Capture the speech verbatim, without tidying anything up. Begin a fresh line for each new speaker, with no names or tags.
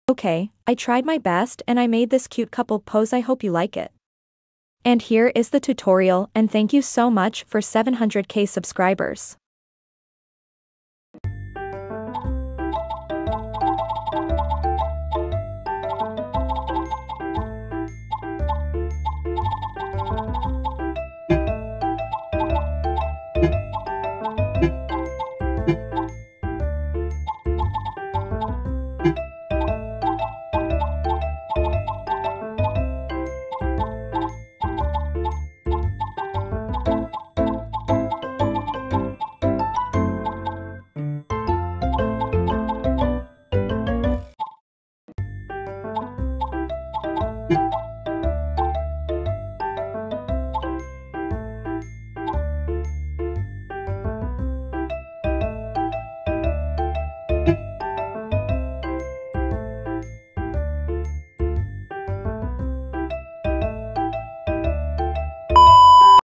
Okay, I tried my best and I made this cute couple pose. I hope you like it. And here is the tutorial, and thank you so much for seven hundred K subscribers.